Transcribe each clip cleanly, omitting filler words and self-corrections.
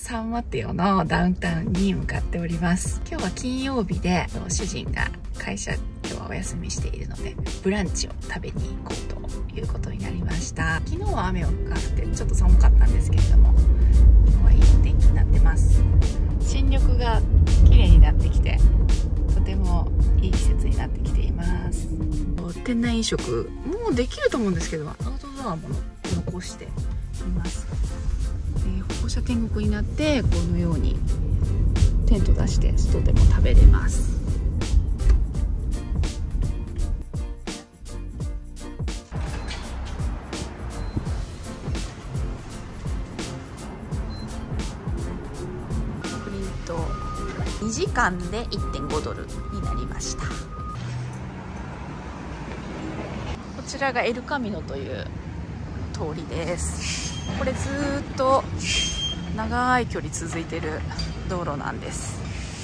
サンマテオのダウンタウンに向かっております。今日は金曜日で主人が会社今日はお休みしているのでブランチを食べに行こうということになりました。昨日は雨が降ってちょっと寒かったんですけれども、今日はいいお天気になってます。新緑が綺麗になってきてとてもいい季節になってきています。店内飲食もうできると思うんですけどアウトドアも残しています。歩行者天国になってこのようにテント出して外でも食べれます。プリント2時間で 1.5 ドルになりました。こちらがエルカミノという通りです。これずーっと長い距離続いてる道路なんです。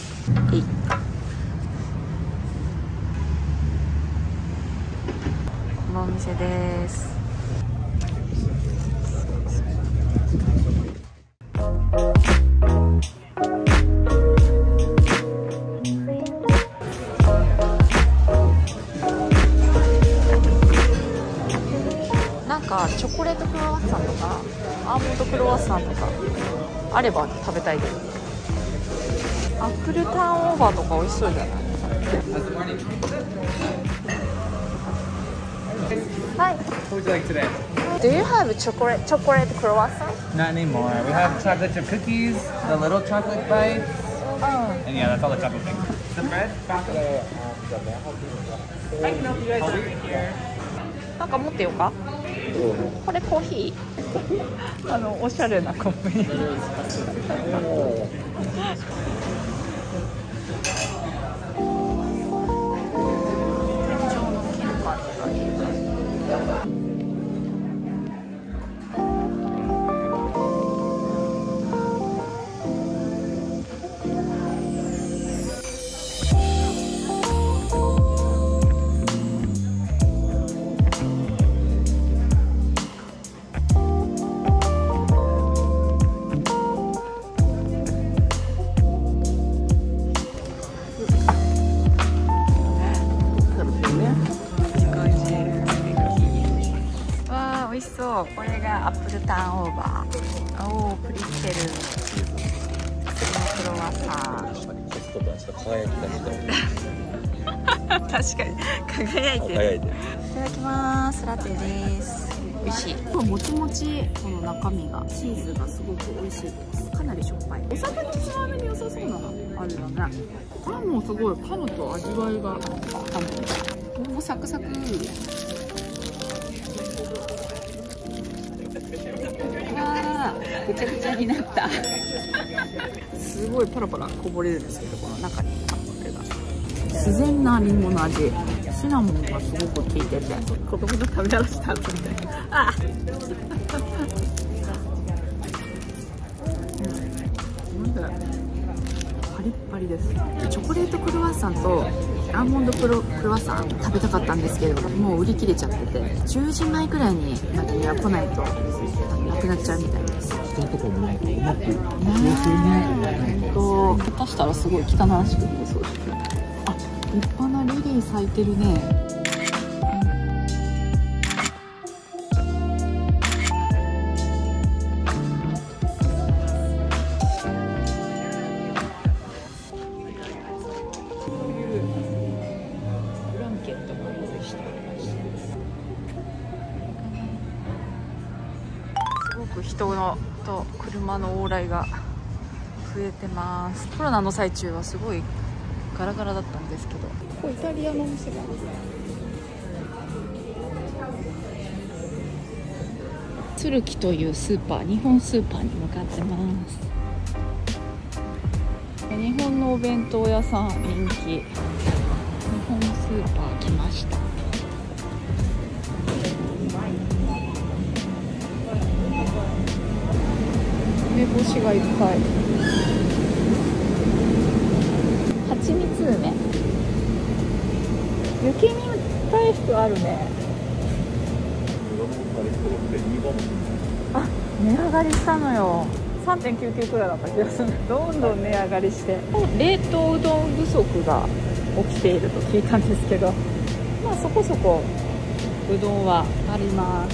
このお店です。なんかチョコレートクロワッサンとかアーモンドクロワッサンとかあれば食べたいです。アップルターンオーバーとか美味しそうじゃない？はい。 What would you like today? Do you have chocolate croissant? Not anymore. We have chocolate chip cookies, the little chocolate bites, and yeah, that's all the chocolate things. The bread? I can help you guys out right here. なんか持ってよか？これコーヒー。おしゃれなコップに。美味しそう。これがアップルターンオーバー。おお、プリッセル。クロワッサン。確かに輝いてる。いただきます。ラテです。美味しい。もちもち、この中身がチーズがすごく美味しいです。かなりしょっぱい。お酒のつまみに良さそうなのあるよね。パンもすごい噛むと味わいが。パンもサクサク。ぐちゃぐちゃになったすごいパラパラこぼれるんですけど、この中にあるのが自然なリンゴの味、シナモンがすごく効いてて子供が食べらした後みたいなパリッパリです。チョコレートクロワッサンとアーモンドクロワッサン食べたかったんですけれども、もう売り切れちゃってて10時前くらいにまでには来ないとなくなっちゃうみたいです。下手したらすごい汚らしくてそうですね。あ、立派なリリー咲いてるね。人のと車の往来が増えてます。コロナの最中はすごいガラガラだったんですけど、ここイタリアのお店が鶴木というスーパー、日本スーパーに向かってます。日本のお弁当屋さん人気、日本スーパー来ました。梅干しがいっぱい。蜂蜜梅。雪見大福あるね。あ、値上がりしたのよ。 3.99 くらいだった気がする。どんどん値上がりして、冷凍うどん不足が起きていると聞いたんですけど、まあそこそこうどんはあります。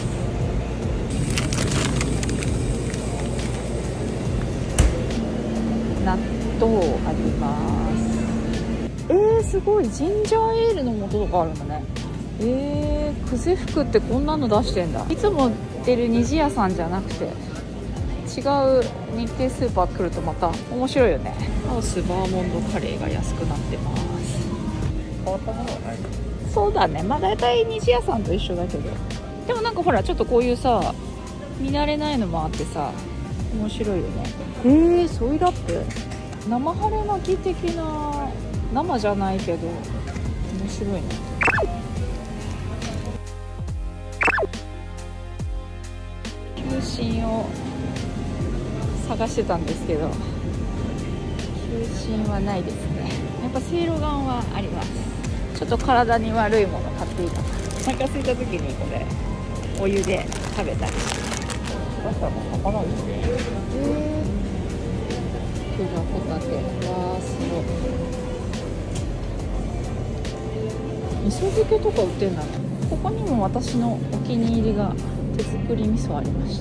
納豆あります。すごいジンジャーエールの素とかあるんだね。久世福ってこんなの出してんだ。いつも出る虹屋さんじゃなくて違う日系スーパー来るとまた面白いよね。ハウスバーモンドカレーが安くなってます。 変わったものはない。 そうだね、まあ大体虹屋さんと一緒だけど、でもなんかほらちょっとこういうさ見慣れないのもあってさ面白いよね。ソイラップ生春巻き的な、生じゃないけど面白いね。球心を探してたんですけど球心はないですね。やっぱせいろがんはあります。ちょっと体に悪いもの買っていいかな。お腹空いた時にこれお湯で食べたりして。 だったらもう魚ですね。 今日はホタテ。わーすごい。味噌漬けとか売ってんだね。ここにも私のお気に入りが手作り味噌ありました。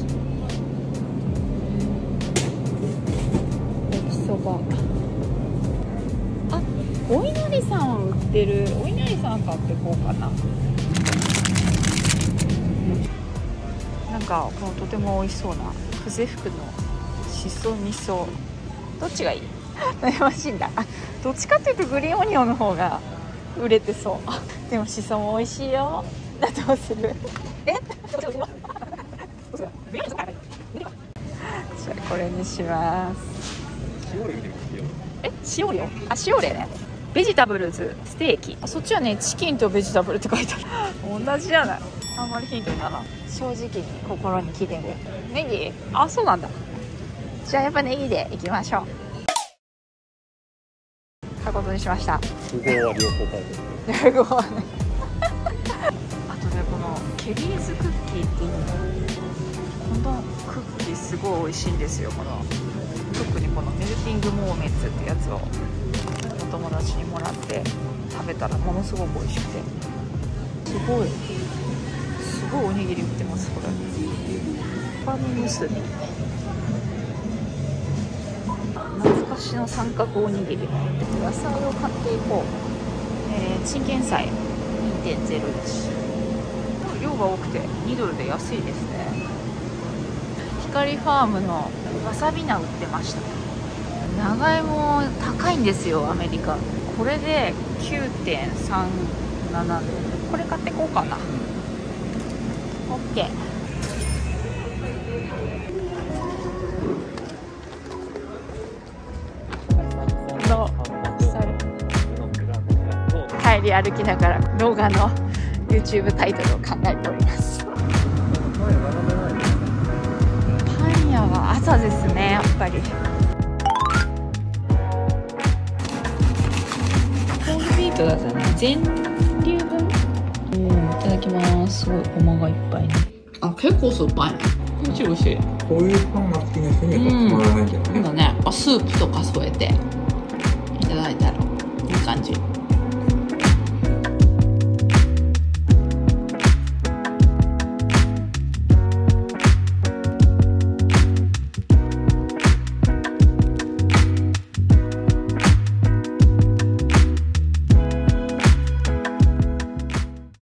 焼きそば。あ、お稲荷さん売ってる。お稲荷さん買ってこうかな。なんかこのとても美味しそうな久世福のしそ味噌、どっちがいい？悩ましいんだ。どっちかっていうとグリーンオニオンの方が売れてそう。でもしそも美味しいよ。どうする？じゃあこれにします。塩量？塩類ね。ベジタブルズステーキ。そっちはねチキンとベジタブルって書いてある。同じじゃない。あんまりヒントにならない。正直に心に聞いてみる。ネギ？そうなんだ。じゃあやっぱネギでいきましょう。買うことにしました。 符号は両方買う。 両方はね。あとねこのケリーズクッキーっていうの、このクッキーすごい美味しいんですよ。この特にこのメルティングモーメンツってやつをお友達にもらって食べたらものすごく美味しくて、すごいおにぎり売ってます。これパンムスビ、懐かしの三角おにぎり。野菜を買っていこう。チンゲン菜 2.01、 量が多くて2ドルで安いですね。光ファームのわさび菜売ってました。長芋高いんですよアメリカ。これで 9.37 ドル。これ買ってこうかな。OK。帰り歩きながら動画の YouTube タイトルを考えております。パン屋は朝ですね、やっぱり。ホールビートだったね。全粒分。いただきます。すごいごまがいっぱいね。結構酸っぱいね。美味しい美味しい。 こういうパンが好きな人にはたまらないんだよね。 そうだね。スープとか添えていただいたらいい感じ。